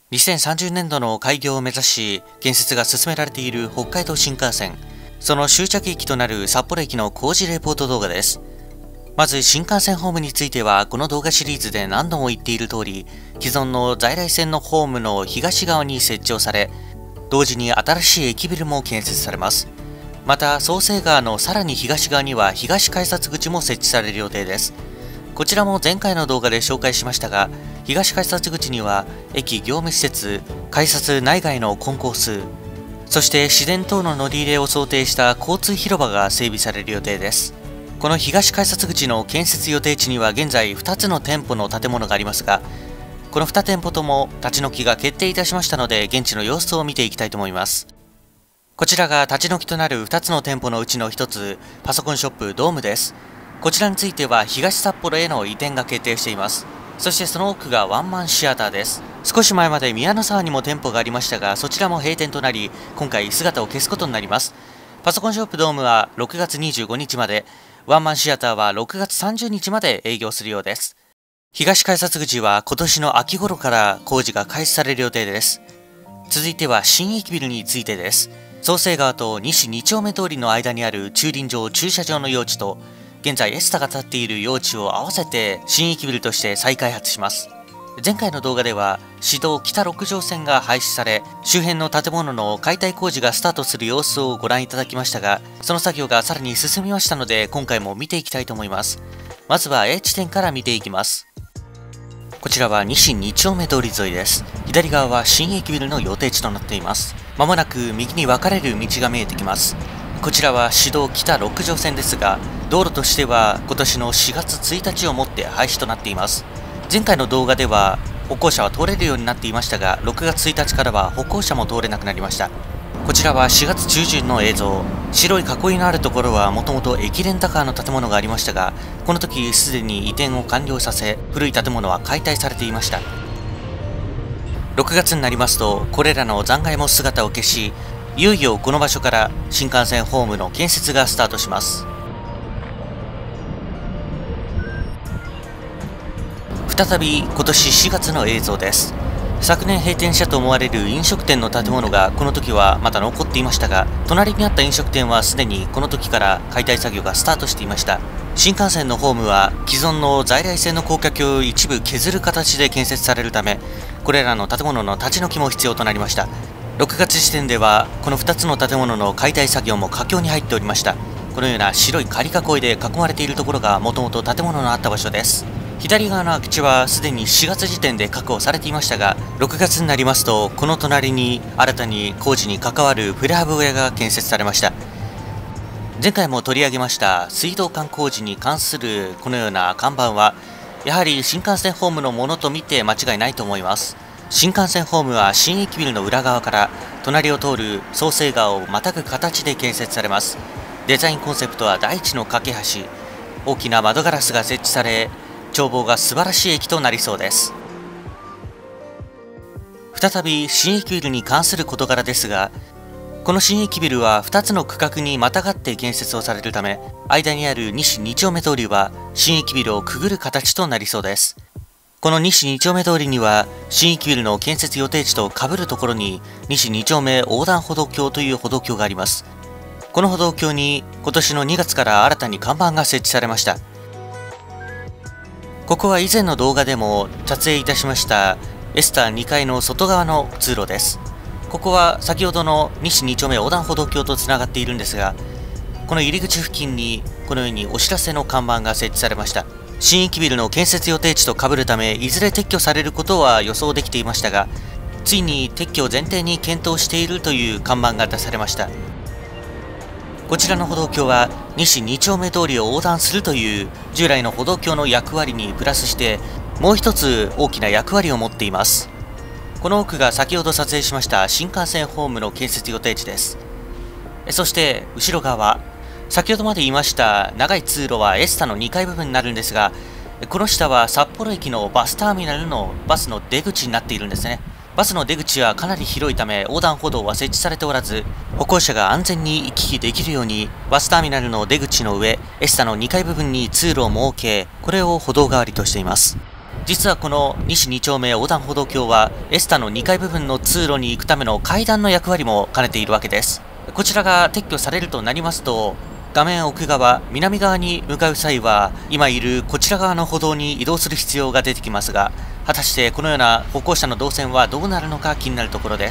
2030年度の開業を目指し建設が進められている北海道新幹線、その終着駅となる札幌駅の工事レポート動画です。まず新幹線ホームについては、この動画シリーズで何度も言っている通り、既存の在来線のホームの東側に設置をされ、同時に新しい駅ビルも建設されます。また創成川のさらに東側には東改札口も設置される予定です。こちらも前回の動画で紹介しましたが、東改札口には駅業務施設、改札内外のコンコース、そして市電等の乗り入れを想定した交通広場が整備される予定です。この東改札口の建設予定地には現在2つの店舗の建物がありますが、この2店舗とも立ち退きが決定いたしましたので、現地の様子を見ていきたいと思います。こちらが立ち退きとなる2つの店舗のうちの1つ、パソコンショップドームです。こちらについては東札幌への移転が決定しています。そしてその奥がワンマンシアターです。少し前まで宮の沢にも店舗がありましたが、そちらも閉店となり、今回姿を消すことになります。パソコンショップドームは6月25日まで、ワンマンシアターは6月30日まで営業するようです。東改札口は今年の秋頃から工事が開始される予定です。続いては新駅ビルについてです。創成川と西2丁目通りの間にある駐輪場駐車場の用地と、現在エスタが建っている用地を合わせて新駅ビルとして再開発します。前回の動画では市道北6条線が廃止され、周辺の建物の解体工事がスタートする様子をご覧いただきましたが、その作業がさらに進みましたので、今回も見ていきたいと思います。まずは A 地点から見ていきます。こちらは西2丁目通り沿いです。左側は新駅ビルの予定地となっています。まもなく右に分かれる道が見えてきます。こちらは市道北6条線ですが、道路としては今年の4月1日をもって廃止となっています。前回の動画では歩行者は通れるようになっていましたが、6月1日からは歩行者も通れなくなりました。こちらは4月中旬の映像。白い囲いのあるところはもともと駅レンタカーの建物がありましたが、この時すでに移転を完了させ、古い建物は解体されていました。6月になりますと、これらの残骸も姿を消し、いよいよこの場所から新幹線ホームの建設がスタートします。再び今年4月の映像です。昨年閉店したと思われる飲食店の建物がこの時はまだ残っていましたが、隣にあった飲食店はすでにこの時から解体作業がスタートしていました。新幹線のホームは既存の在来線の高架橋を一部削る形で建設されるため、これらの建物の立ち退きも必要となりました。6月時点ではこの2つの建物の解体作業も佳境に入っておりました。このような白い仮囲いで囲まれているところがもともと建物のあった場所です。左側の空き地はすでに4月時点で確保されていましたが、6月になりますとこの隣に新たに工事に関わるプレハブ小屋が建設されました。前回も取り上げました水道管工事に関するこのような看板は、やはり新幹線ホームのものと見て間違いないと思います。新幹線ホームは新駅ビルの裏側から隣を通る創成川をまたぐ形で建設されます。デザインコンセプトは大地の架け橋、大きな窓ガラスが設置され、眺望が素晴らしい駅となりそうです。再び新駅ビルに関する事柄ですが、この新駅ビルは2つの区画にまたがって建設をされるため、間にある西2丁目通りは新駅ビルをくぐる形となりそうです。この西2丁目通りには新駅ビルの建設予定地と被るところに西2丁目横断歩道橋という歩道橋があります。この歩道橋に今年の2月から新たに看板が設置されました。ここは以前の動画でも撮影いたしましたエスタ2階の外側の通路です。ここは先ほどの西2丁目横断歩道橋とつながっているんですが、この入り口付近にこのようにお知らせの看板が設置されました。新駅ビルの建設予定地と被るため、いずれ撤去されることは予想できていましたが、ついに撤去を前提に検討しているという看板が出されました。こちらの歩道橋は西2丁目通りを横断するという従来の歩道橋の役割にプラスしてもう一つ大きな役割を持っています。この奥が先ほど撮影しました新幹線ホームの建設予定地です。そして後ろ側は先ほどまで言いました長い通路はエスタの2階部分になるんですが、この下は札幌駅のバスターミナルのバスの出口になっているんですね。バスの出口はかなり広いため横断歩道は設置されておらず、歩行者が安全に行き来できるようにバスターミナルの出口の上エスタの2階部分に通路を設け、これを歩道代わりとしています。 実はこの西2丁目横断歩道橋はエスタの2階部分の通路に行くための階段の役割も兼ねているわけです。こちらが撤去されるとなりますと、画面奥側、南側に向かう際は、今いるこちら側の歩道に移動する必要が出てきますが、果たしてこのような歩行者の動線はどうなるのか気になるところです。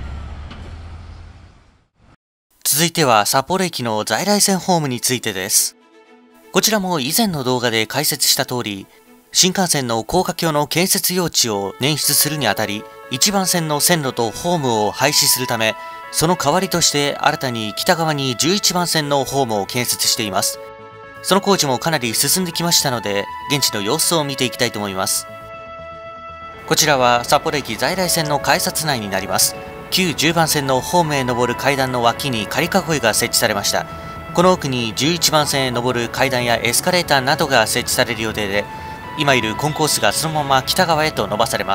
続いては札幌駅の在来線ホームについてです。こちらも以前の動画で解説した通り、新幹線の高架橋の建設用地を捻出するにあたり、1番線の線路とホームを廃止するため、その代わりとして新たに北側に11番線のホームを建設しています。その工事もかなり進んできましたので、現地の様子を見ていきたいと思います。こちらは札幌駅在来線の改札内になります。旧10番線のホームへ登る階段の脇に仮囲いが設置されました。この奥に11番線へ登る階段やエスカレーターなどが設置される予定で、今いるコンコースがそのまま北側へと伸ばされます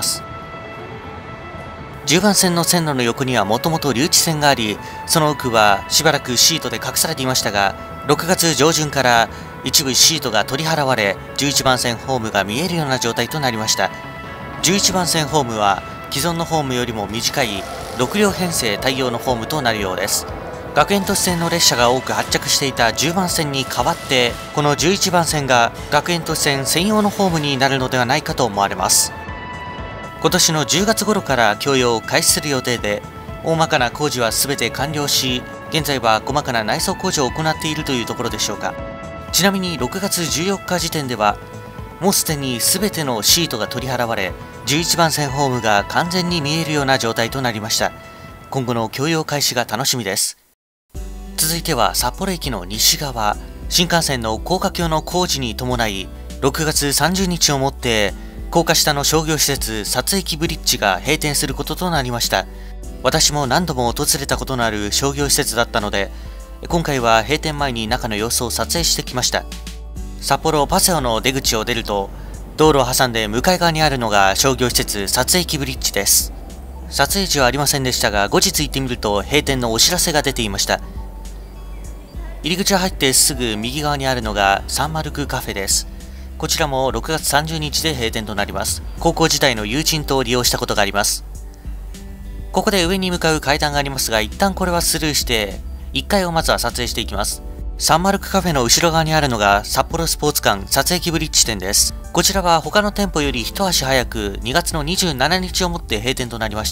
。10番線の線路の横にはもともと留置線があり、その奥はしばらくシートで隠されていましたが、6月上旬から一部シートが取り払われ、11番線ホームが見えるような状態となりました。11番線ホームは既存のホームよりも短い6両編成対応のホームとなるようです。学園都市線の列車が多く発着していた10番線に代わって、この11番線が学園都市線専用のホームになるのではないかと思われます。今年の10月頃から供用を開始する予定で、大まかな工事は全て完了し、現在は細かな内装工事を行っているというところでしょうか。ちなみに6月14日時点では、もうすでに全てのシートが取り払われ、11番線ホームが完全に見えるような状態となりました。今後の供用開始が楽しみです。続いては札幌駅の西側、新幹線の高架橋の工事に伴い、6月30日をもって高架下の商業施設撮駅ブリッジが閉店することとなりました。私も何度も訪れたことのある商業施設だったので、今回は閉店前に中の様子を撮影してきました。札幌パセオの出口を出ると、道路を挟んで向かい側にあるのが商業施設撮駅ブリッジです。撮影時はありませんでしたが、後日行ってみると閉店のお知らせが出ていました。入り口を入ってすぐ右側にあるのがサンマルクカフェです。こちらも6月30日で閉店となります。高校時代の友人と利用したことがあります。ここで上に向かう階段がありますが、一旦これはスルーして1階をまずは撮影していきます。サンマルクカフェの後ろ側にあるのが札幌スポーツ館撮駅ブリッジ店です。こちらは他の店舗より一足早く2月の27日をもって閉店となりました。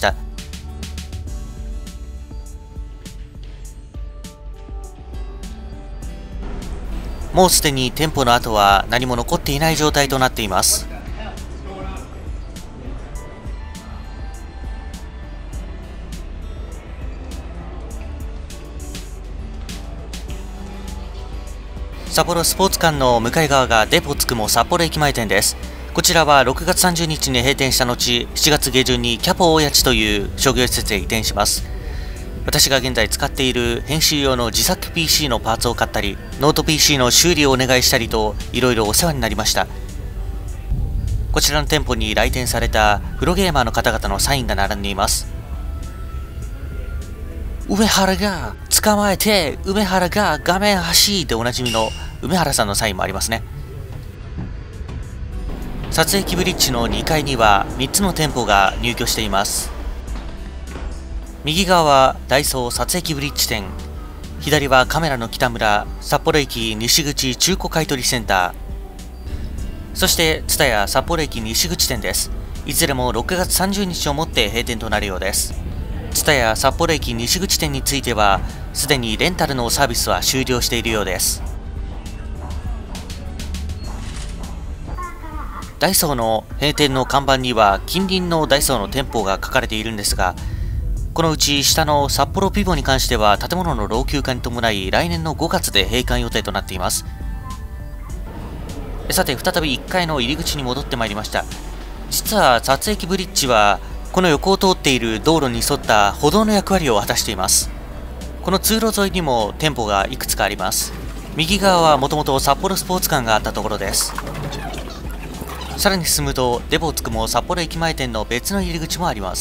もうすでに店舗の後は何も残っていない状態となっています。札幌スポーツ館の向かい側がデポつくも札幌駅前店です。こちらは6月30日に閉店した後、7月下旬にキャポ大谷地という商業施設へ移転します。私が現在使っている編集用の自作 PC のパーツを買ったり、ノート PC の修理をお願いしたりと、いろいろお世話になりました。こちらの店舗に来店されたプロゲーマーの方々のサインが並んでいます。梅原が捕まえて、梅原が画面端でおなじみの梅原さんのサインもありますね。撮影ブリッジの2階には3つの店舗が入居しています。右側はダイソー撮影ブリッジ店、左はカメラの北村札幌駅西口中古買取センター、そしてツタヤ札幌駅西口店です。いずれも6月30日をもって閉店となるようです。ツタヤ札幌駅西口店についてはすでにレンタルのサービスは終了しているようです。ダイソーの閉店の看板には近隣のダイソーの店舗が書かれているんですが、このうち下の札幌ピボに関しては建物の老朽化に伴い来年の5月で閉館予定となっています。さて再び1階の入り口に戻ってまいりました。実は撮影ブリッジはこの横を通っている道路に沿った歩道の役割を果たしています。この通路沿いにも店舗がいくつかあります。右側はもともと札幌スポーツ館があったところです。さらに進むとデポつくも札幌駅前店の別の入り口もあります。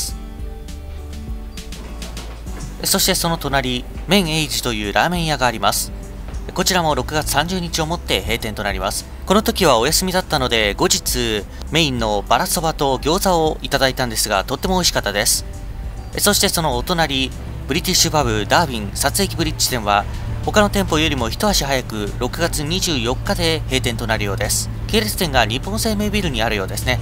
そしてその隣、麺エイジというラーメン屋があります。こちらも6月30日をもって閉店となります。 この時はお休みだったので、後日メインのバラそばと餃子をいただいたんですが、とっても美味しかったです。そしてそのお隣、ブリティッシュパブダーウィン撮影機ブリッジ店は他の店舗よりも一足早く6月24日で閉店となるようです。系列店が日本生命ビルにあるようですね。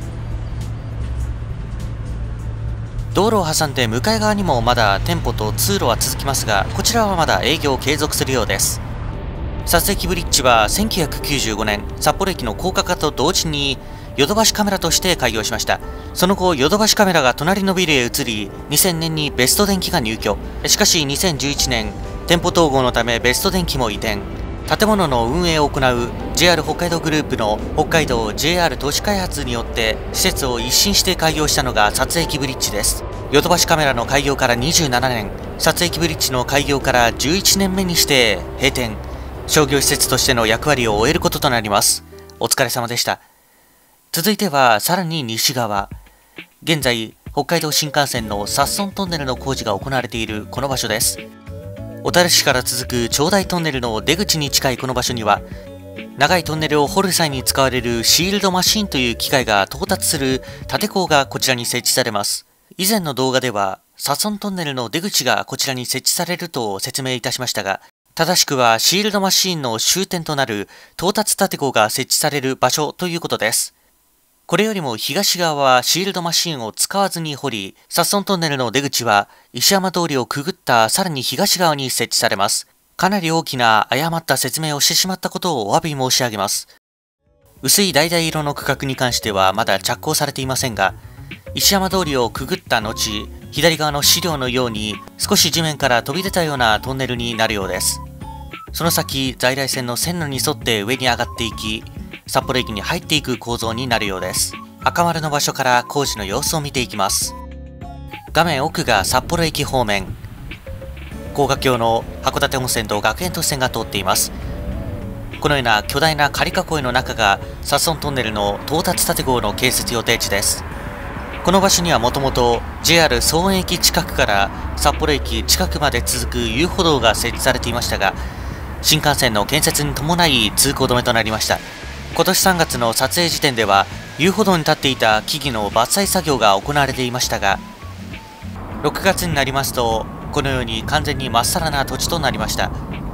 道路を挟んで向かい側にもまだ店舗と通路は続きますが、こちらはまだ営業を継続するようです。撮影機ブリッジは1995年札幌駅の高架化と同時にヨドバシカメラとして開業しました。その後ヨドバシカメラが隣のビルへ移り、2000年にベスト電機が入居。しかし2011年店舗統合のためベスト電機も移転。建物の運営を行う JR 北海道グループの北海道 JR 都市開発によって施設を一新して開業したのが撮影機ブリッジです。ヨドバシカメラの開業から27年、撮影機ブリッジの開業から11年目にして閉店。商業施設としての役割を終えることとなります。お疲れ様でした。続いてはさらに西側。現在北海道新幹線の札樽トンネルの工事が行われているこの場所です。小樽市から続く長大トンネルの出口に近いこの場所には、長いトンネルを掘る際に使われるシールドマシンという機械が到達する立て坑がこちらに設置されます。以前の動画では札樽トンネルの出口がこちらに設置されると説明いたしましたが、正しくはシールドマシンの終点となる到達立て坑が設置される場所ということです。これよりも東側はシールドマシンを使わずに掘り、札樽トンネルの出口は石山通りをくぐったさらに東側に設置されます。かなり大きな誤った説明をしてしまったことをお詫び申し上げます。薄い橙色の区画に関してはまだ着工されていませんが、石山通りをくぐった後、左側の資料のように少し地面から飛び出たようなトンネルになるようです。その先、在来線の線路に沿って上に上がっていき、札幌駅に入っていく構造になるようです。赤丸の場所から工事の様子を見ていきます。画面奥が札幌駅方面。高架橋の函館本線と学園都市線が通っています。このような巨大な仮囲いの中が札樽トンネルの到達立て坑の建設予定地です。この場所にはもともと JR 草園駅近くから札幌駅近くまで続く遊歩道が設置されていましたが、新幹線の建設に伴い通行止めとなりました。今年3月の撮影時点では遊歩道に立っていた木々の伐採作業が行われていましたが、6月になりますとこのように完全にまっさらな土地となりました。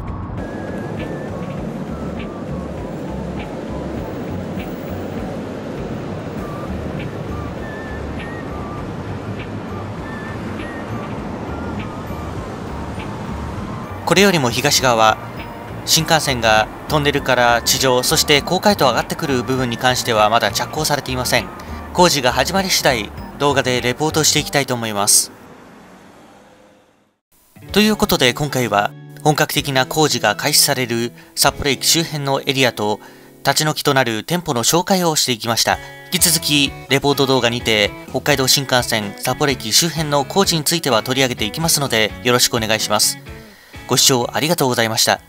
これよりも東側は新幹線がトンネルから地上、そして高架へと上がってくる部分に関してはまだ着工されていません。工事が始まり次第動画でレポートしていきたいと思います。ということで今回は本格的な工事が開始される札幌駅周辺のエリアと立ち退きとなる店舗の紹介をしていきました。引き続きレポート動画にて北海道新幹線札幌駅周辺の工事については取り上げていきますのでよろしくお願いします。ご視聴ありがとうございました。